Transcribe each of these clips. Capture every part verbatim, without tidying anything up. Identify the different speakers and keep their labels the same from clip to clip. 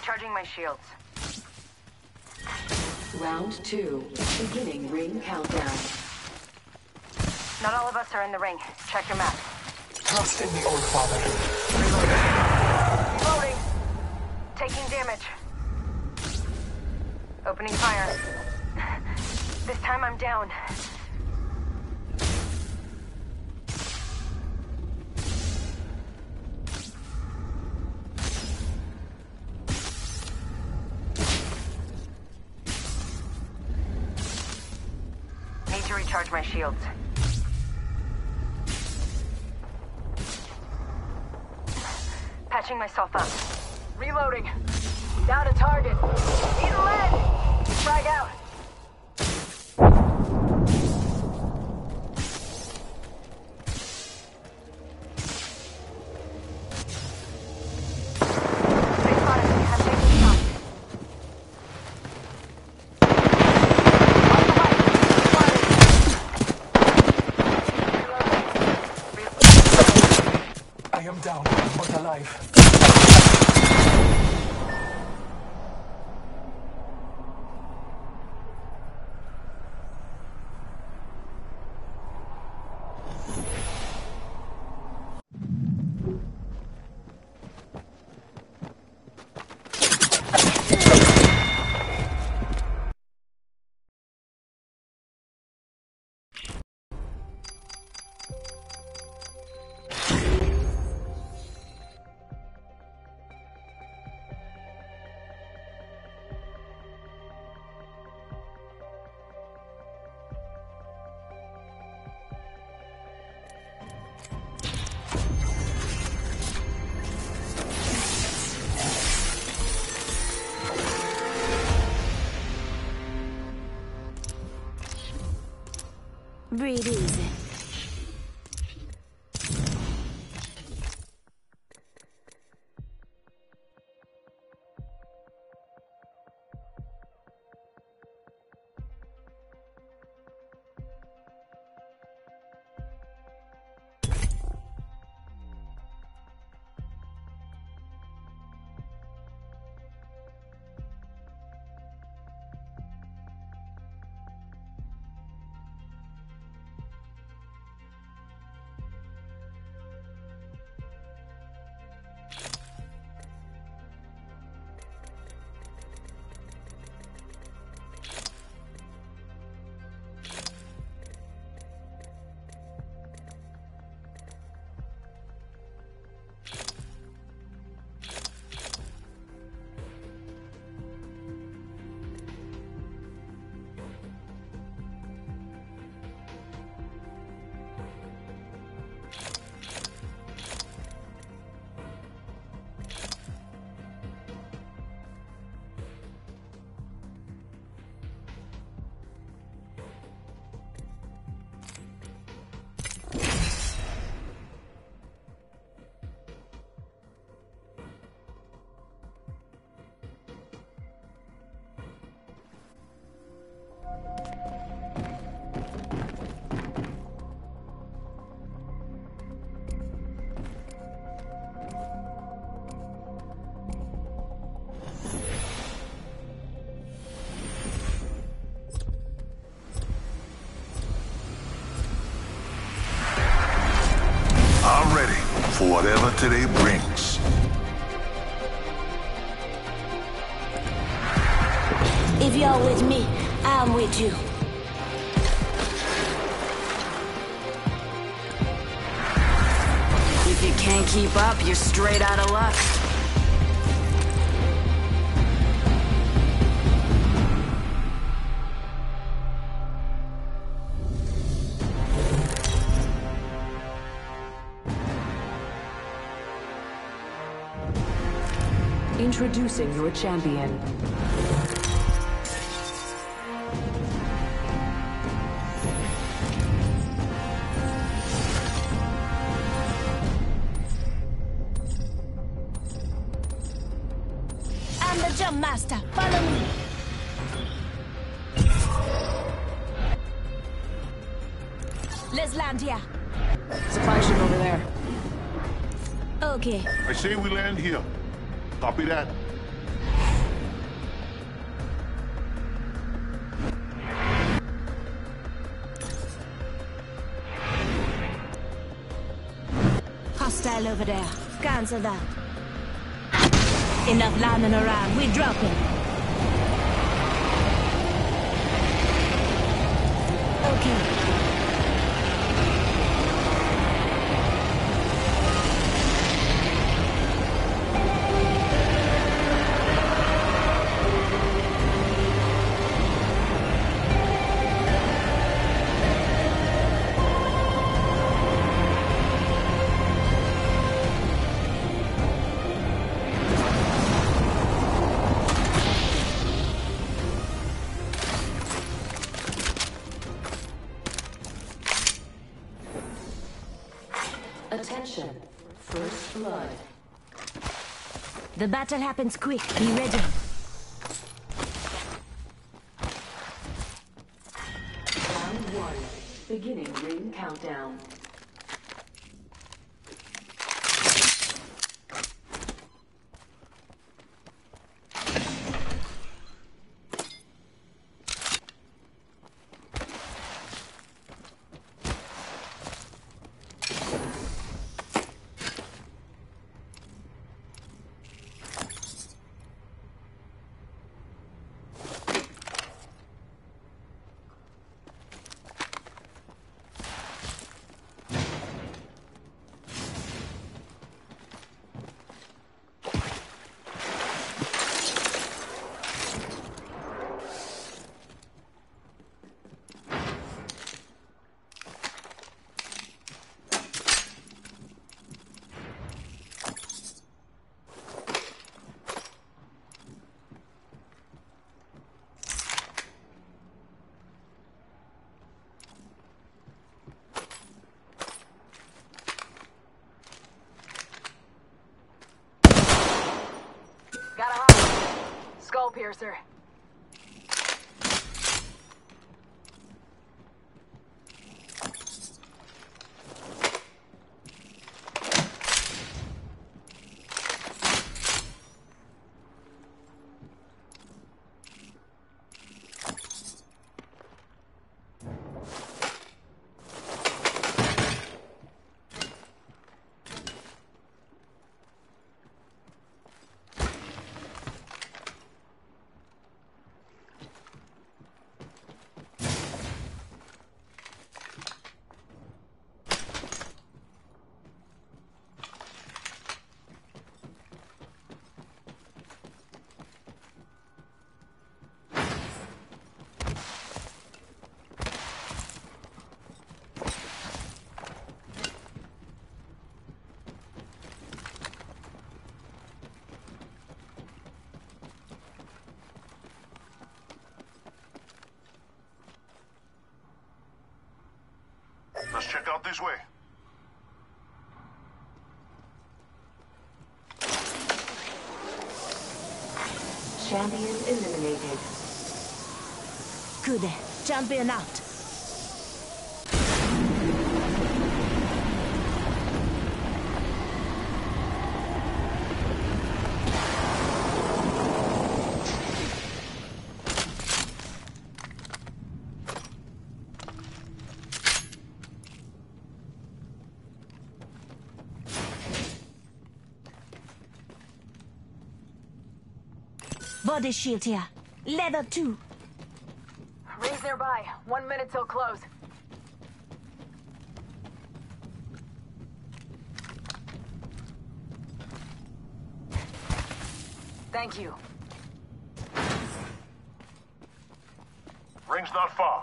Speaker 1: Recharging my shields.
Speaker 2: Round two. Beginning ring countdown.
Speaker 1: Not all of us are in the ring. Check your map.
Speaker 3: Trust in the Old Father.
Speaker 1: Reloading. Taking damage. Opening fire. This time I'm down. Need to recharge my shields. Patching myself up. Reloading. Down a target. Need lead. Frag out. They spotted me. I'm taking shots. On the right. Spotted.
Speaker 3: I am down, but alive.
Speaker 4: Breathe easy.
Speaker 5: For whatever today brings.
Speaker 4: If you're with me, I'm with you.
Speaker 6: If you can't keep up, you're straight out of luck.
Speaker 2: Introducing your champion.
Speaker 4: I'm the jump master. Follow me. Let's land here.
Speaker 2: Supply ship over there.
Speaker 4: Okay.
Speaker 5: I say we land here. Copy that.
Speaker 4: Hostile over there. Cancel that. Enough lying around. We're dropping. Okay.
Speaker 2: Attention. First blood.
Speaker 4: The battle happens quick. Be ready.
Speaker 2: Round one. Beginning ring countdown.
Speaker 1: Got a hot skull piercer.
Speaker 5: Let's check out this way.
Speaker 2: Champion eliminated.
Speaker 4: Good. Champion out. Body shield here. Leather too.
Speaker 1: Rings nearby. One minute till close. Thank you.
Speaker 5: Ring's not far.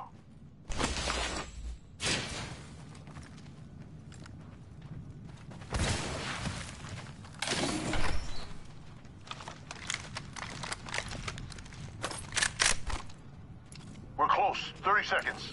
Speaker 5: We're close. thirty seconds.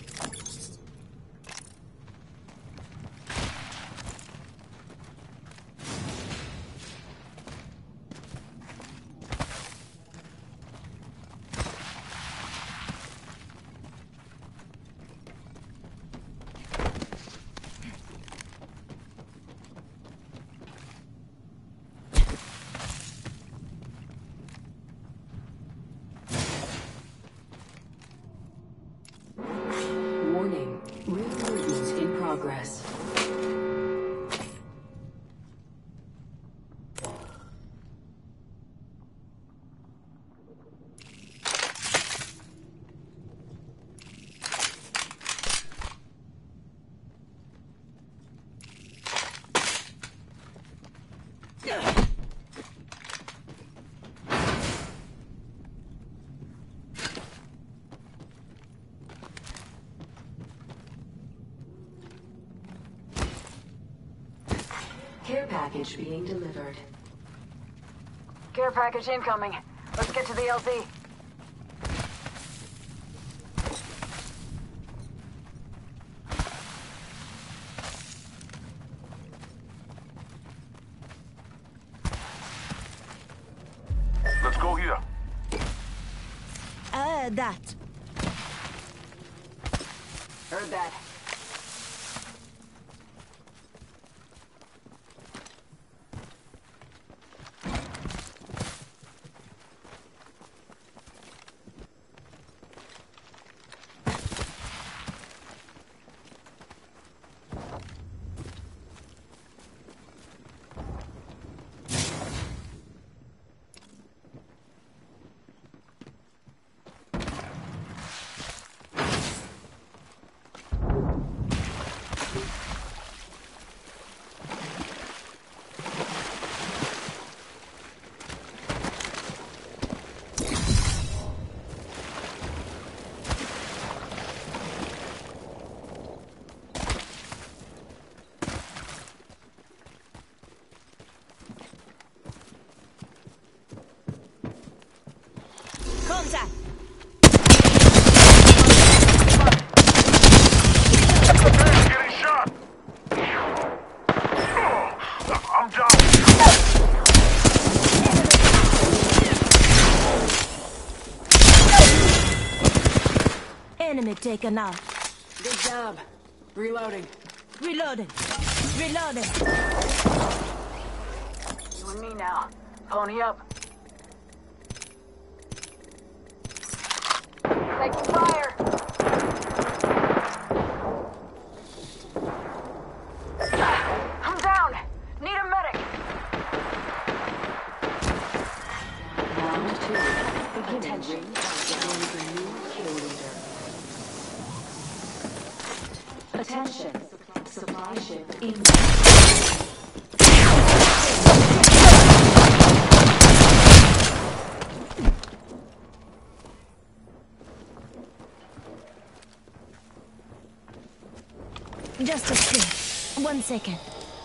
Speaker 2: Warning. Ring movement in progress. Care package being delivered.
Speaker 1: Care package incoming. Let's get to the L Z.
Speaker 5: Let's go here.
Speaker 4: Uh, that.
Speaker 1: Heard that.
Speaker 4: Contact.
Speaker 5: Getting shot. I'm down.
Speaker 4: Enemy taken out.
Speaker 1: Good job. Reloading.
Speaker 4: Reloading. Reloading.
Speaker 1: You and me now. Pony up. Take fire. I'm down. Need a medic.
Speaker 2: Round two. Beginning ring countdown. New kill leader. Attention. Supply ship in.
Speaker 4: Just a second. One second.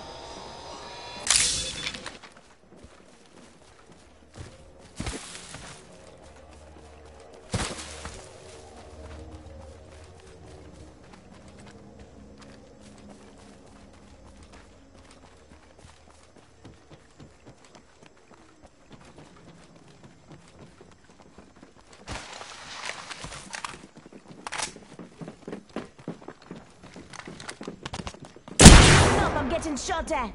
Speaker 4: I'm getting shot at.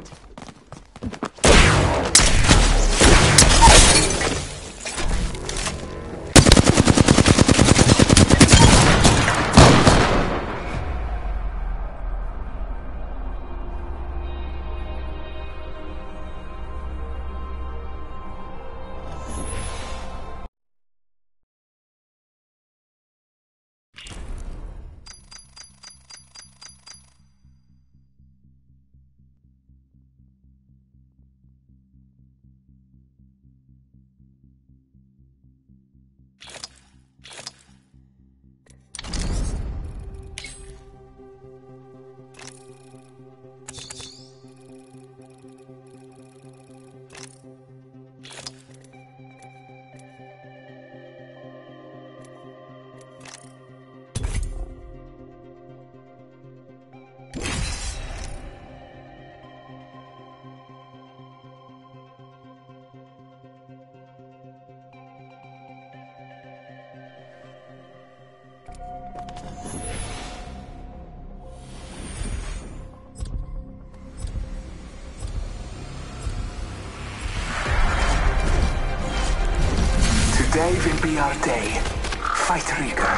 Speaker 3: Today will be our day. Fight Rieger.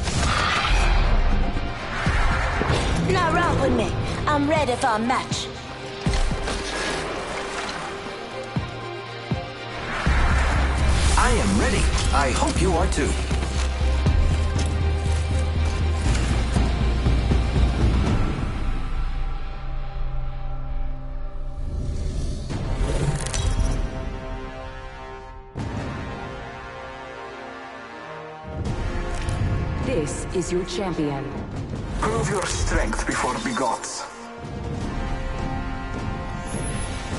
Speaker 4: Now round with me. I'm ready for a match.
Speaker 7: I am ready. I hope you are too.
Speaker 2: This is your champion.
Speaker 3: Prove your strength before begots.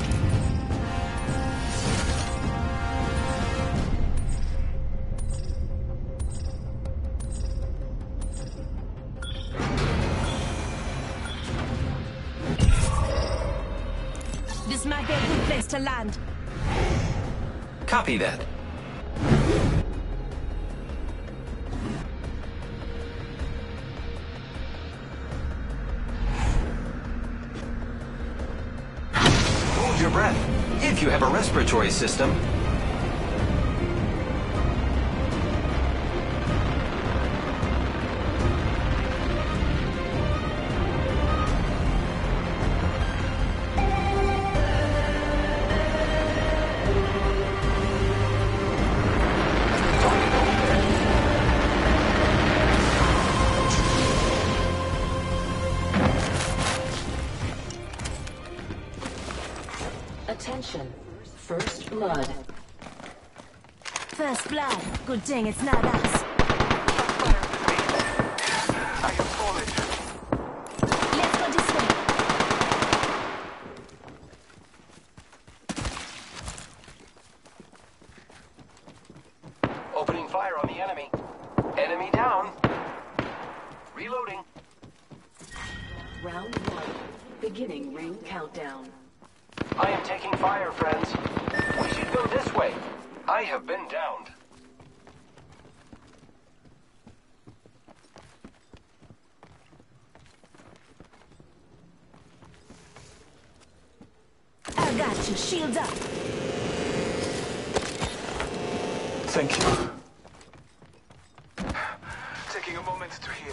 Speaker 4: a good place to land.
Speaker 7: Copy that. Hold your breath, if you have a respiratory system.
Speaker 2: Attention. First blood.
Speaker 4: First blood. Good thing it's not us.
Speaker 3: I have fallen.
Speaker 4: Let's go this way.
Speaker 7: Opening fire on the enemy. Enemy down. Reloading.
Speaker 2: Round one. Beginning ring countdown.
Speaker 7: I am taking fire, friends. We should go this way. I have been downed.
Speaker 4: I got you. Shields up.
Speaker 3: Thank you. Taking a moment to heal.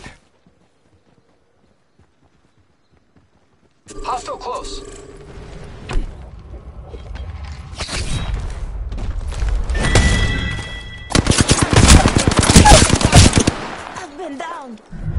Speaker 7: Hostile close.
Speaker 4: I've been down.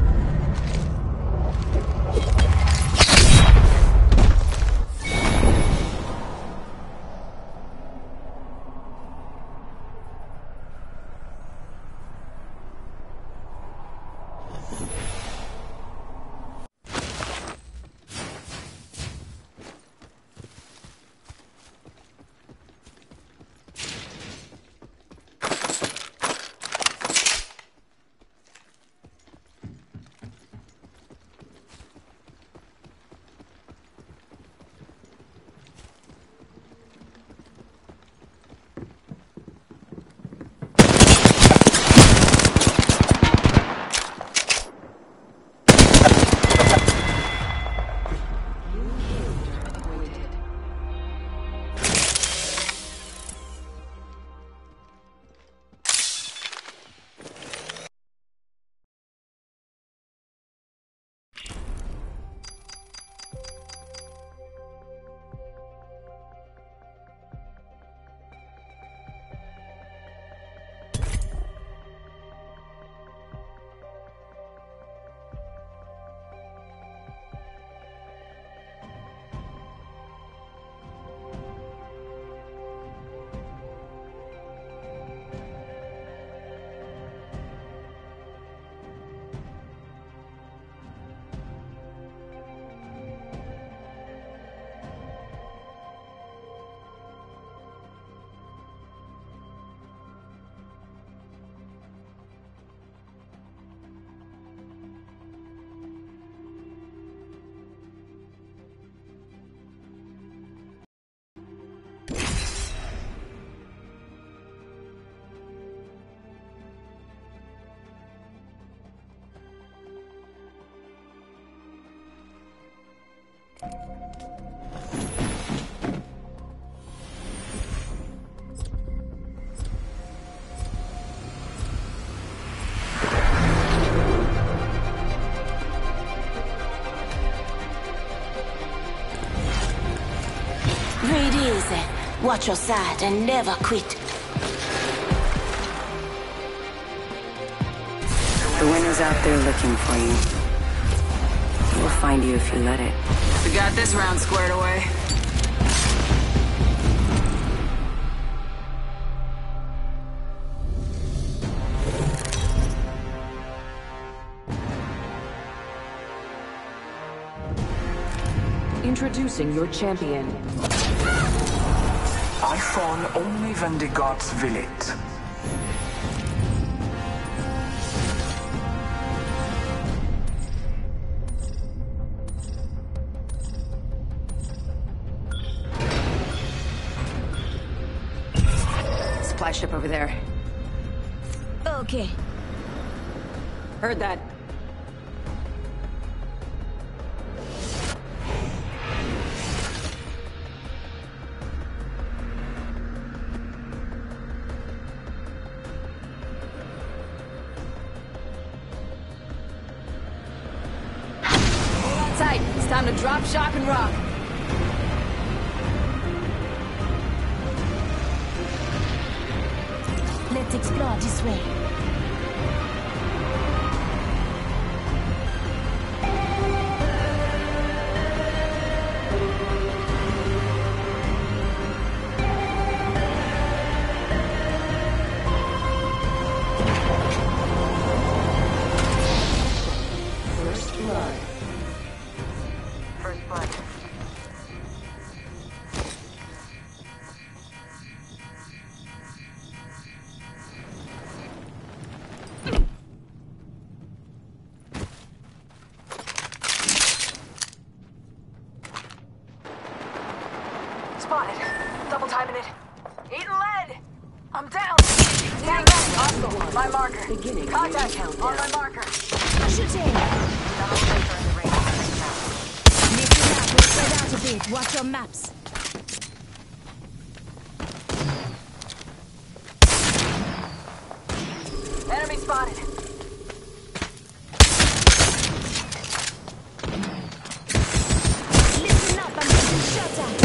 Speaker 4: Breathe easy. Watch your side and never quit.
Speaker 6: The winner's out there looking for you. He will find you if you let it. We got this round squared away.
Speaker 2: Introducing your champion.
Speaker 3: I fall only when the gods will it.
Speaker 6: supply ship over there.
Speaker 4: Okay.
Speaker 6: Heard that. Hold on tight. It's time to drop, shock, and rock.
Speaker 4: Let's explore this way.
Speaker 2: First blood.
Speaker 1: First blood. Spotted. Double timing it. Eating lead. I'm down. Stand back. Hostile. My marker.
Speaker 2: Beginning
Speaker 1: Contact.
Speaker 2: ring countdown.
Speaker 1: On my marker.
Speaker 4: Shooting!
Speaker 1: Not all paper in the ring.
Speaker 4: Listen up, we'll spread out a bit. Watch your maps.
Speaker 1: Enemy spotted.
Speaker 4: Listen up, I'm getting shot at.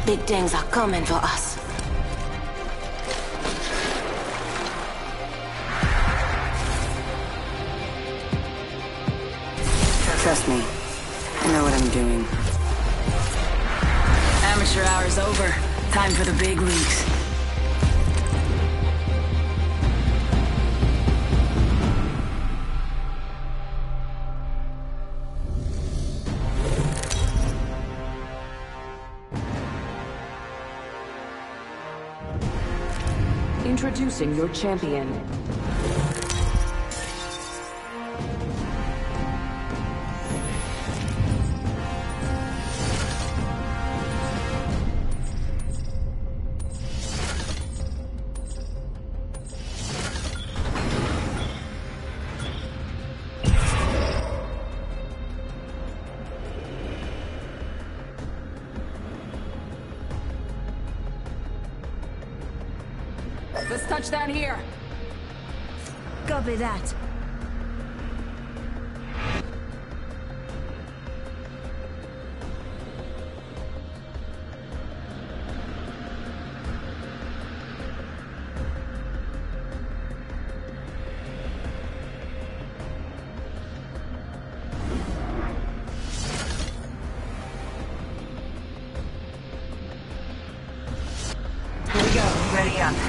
Speaker 4: Big things are coming for us.
Speaker 6: Trust me, I know what I'm doing.
Speaker 4: Amateur hour's over. Time for the big leagues.
Speaker 2: Introducing your champion.
Speaker 1: Let's touch down here.
Speaker 4: Copy that.
Speaker 1: Here we go. Ready up.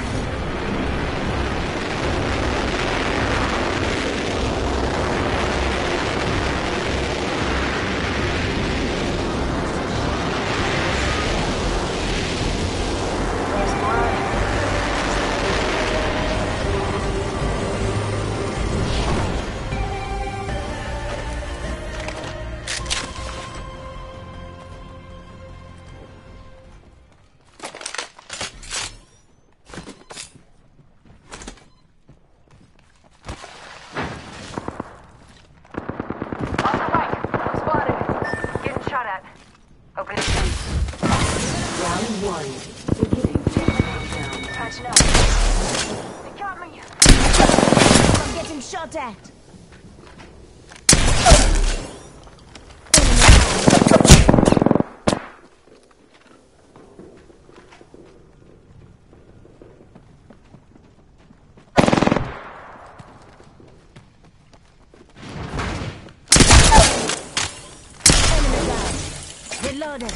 Speaker 2: Round one. Beginning countdown.
Speaker 1: Catching up. They got me.
Speaker 4: I'm getting shot at. Enemy down. Reloaded.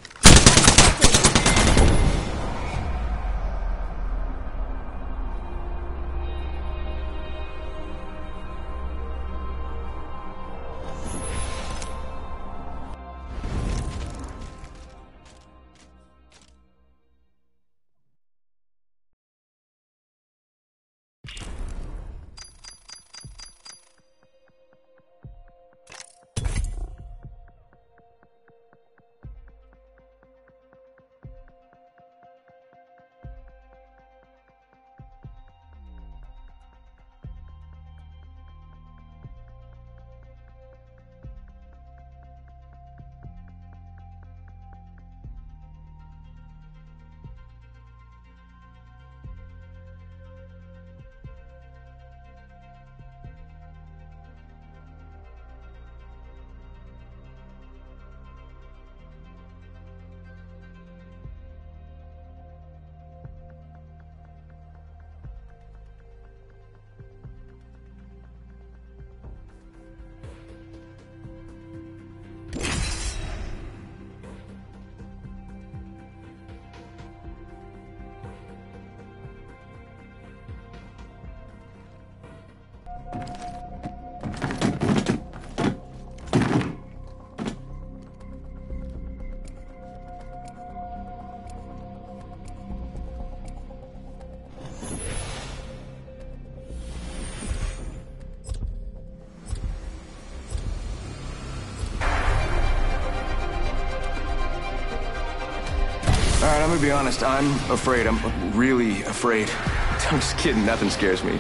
Speaker 8: Alright, I'm gonna be honest, I'm afraid. I'm really afraid. I'm just kidding, nothing scares me.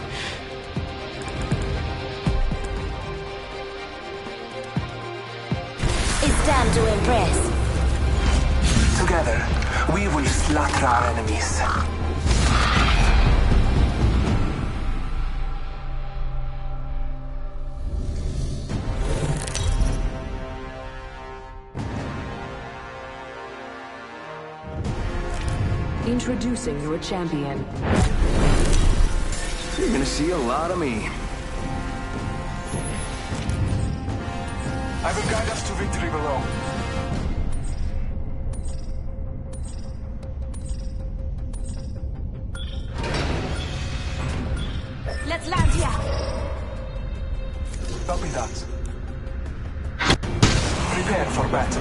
Speaker 4: It's time to impress.
Speaker 3: Together, we will slaughter our enemies.
Speaker 2: Introducing your champion.
Speaker 8: You're gonna see a lot of me.
Speaker 3: I will guide us to victory below.
Speaker 4: Let's land here.
Speaker 3: Copy that. Prepare for battle.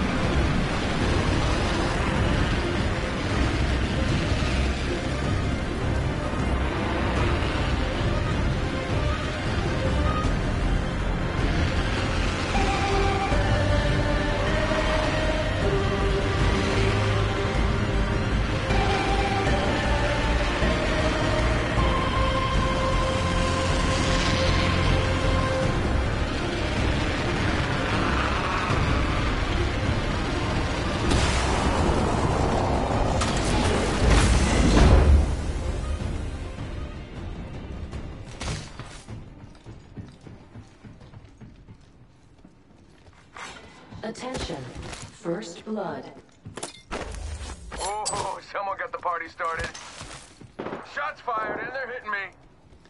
Speaker 2: Attention. First blood.
Speaker 8: Oh, someone got the party started. Shots fired and they're hitting me.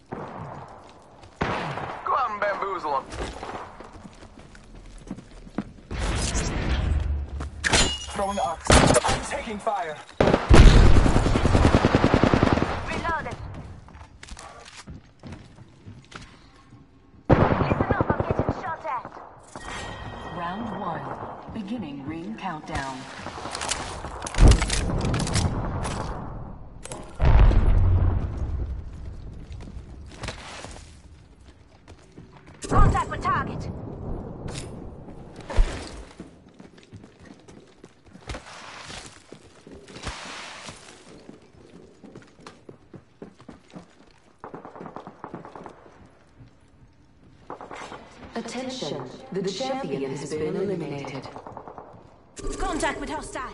Speaker 8: Go out and bamboozle them.
Speaker 3: Throwing arcs. I'm taking fire.
Speaker 1: Reloaded. Listen up, I'm getting shot at.
Speaker 2: Round one. Beginning ring countdown.
Speaker 1: Contact with target.
Speaker 2: Attention. The champion has been eliminated.
Speaker 4: Contact with hostile.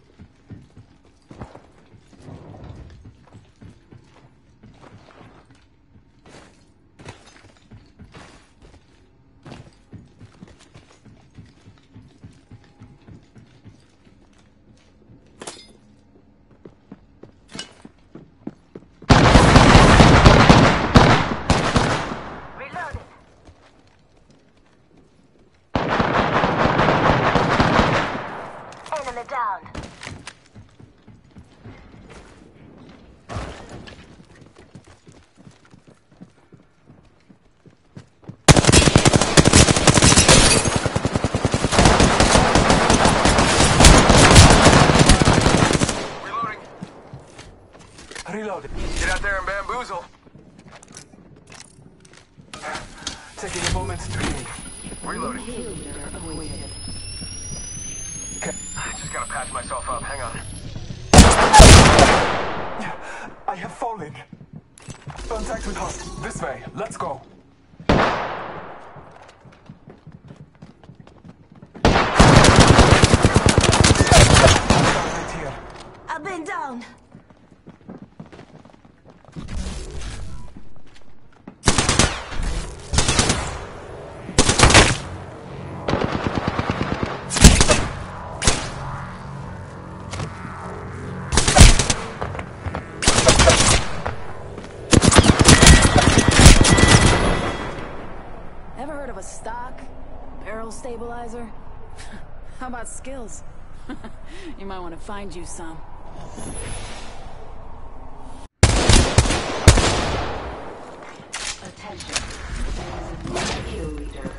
Speaker 1: Reloaded. Enemy down.
Speaker 8: Reloading.
Speaker 3: Reloaded.
Speaker 8: Get out there and bamboozle.
Speaker 3: Taking a moment to heal.
Speaker 8: Reloading.
Speaker 2: Kill leader awaited.
Speaker 8: I just gotta patch myself up. Hang on.
Speaker 3: I have fallen. Contact with hostile. This way. Let's go. Right here.
Speaker 4: I've been down.
Speaker 9: Ever heard of a stock barrel stabilizer? How about skills? You might want to find you some.
Speaker 2: Attention. Kill leader.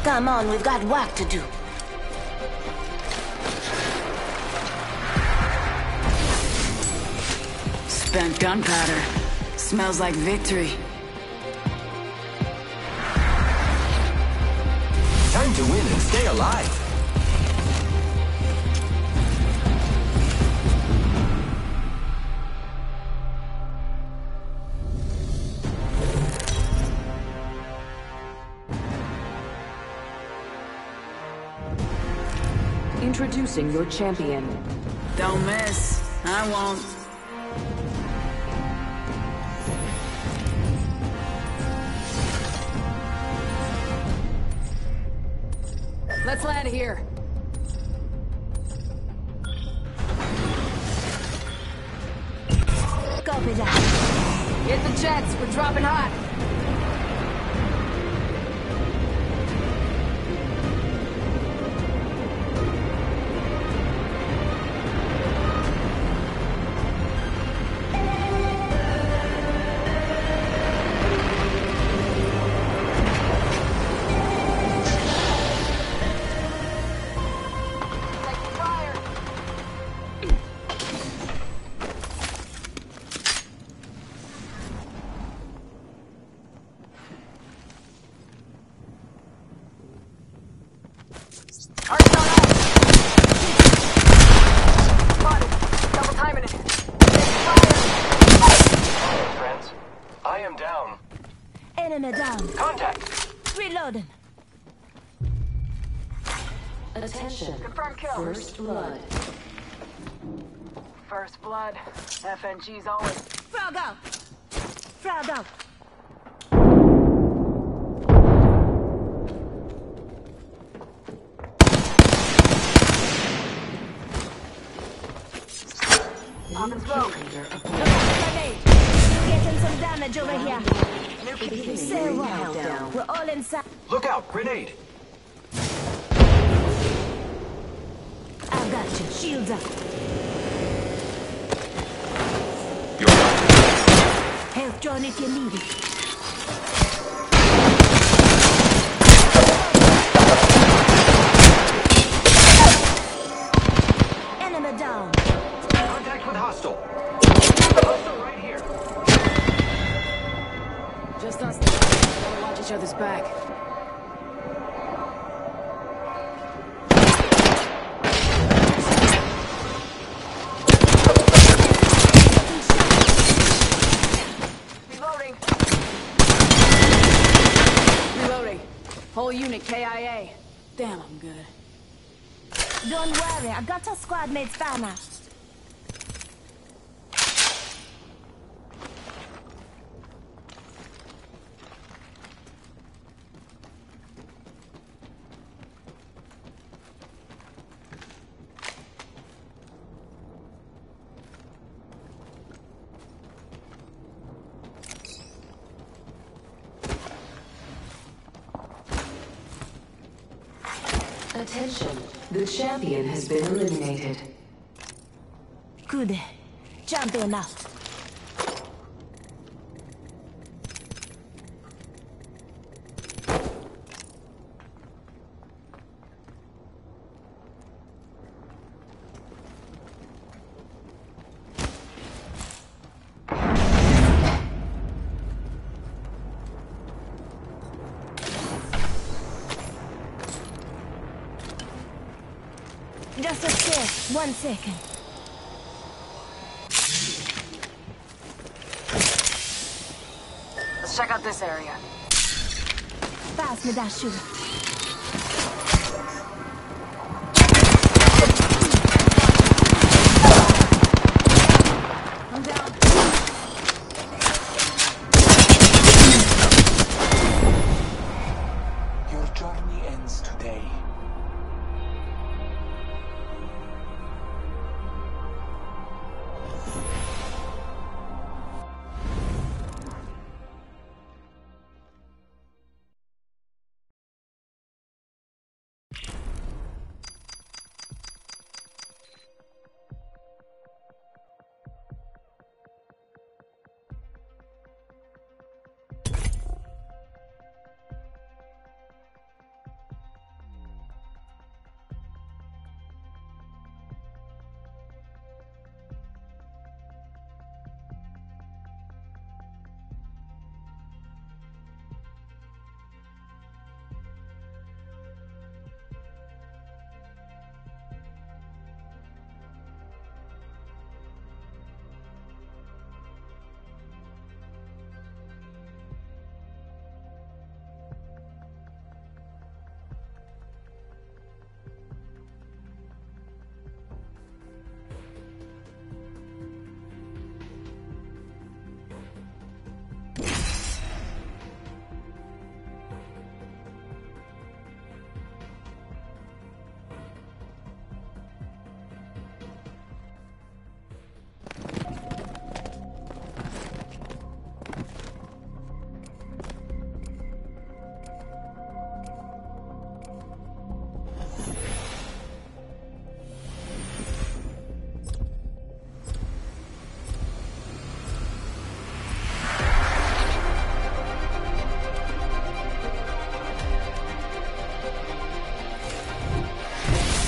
Speaker 4: Come on, we've got work to do.
Speaker 9: Spent gunpowder. Smells like victory.
Speaker 7: Time to win and stay alive.
Speaker 2: Introducing your champion.
Speaker 9: Don't miss. I won't. Let's land here.
Speaker 4: Copy that.
Speaker 9: Hit the jets. We're dropping hot.
Speaker 4: Enemy down.
Speaker 7: Contact.
Speaker 4: Reloading.
Speaker 2: Attention.
Speaker 1: Confirm kill.
Speaker 2: First blood.
Speaker 1: First blood. F N G's always.
Speaker 4: Frog out. Frog out.
Speaker 1: Pop and smoke.
Speaker 4: Getting some damage over here.
Speaker 2: Beginning
Speaker 4: Say
Speaker 2: ring
Speaker 4: what?
Speaker 2: countdown.
Speaker 4: We're all inside.
Speaker 7: Look out, grenade.
Speaker 4: I got you. Shields up. Help John if you need it. Enemy down.
Speaker 7: Contact with hostile. Hostile right here.
Speaker 9: Just us. Gotta watch each other's back.
Speaker 1: Reloading.
Speaker 9: Reloading. Whole unit K I A. Damn, I'm good.
Speaker 4: Don't worry, I got a squad mate spanner.
Speaker 2: Attention. The champion has been eliminated.
Speaker 4: Good. Champion out. Just a sec. One second.
Speaker 1: Let's check out this area.
Speaker 4: Pass me that sugar.
Speaker 9: I'm down.
Speaker 3: Your journey ends today.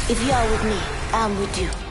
Speaker 4: If you're with me, I'm with you.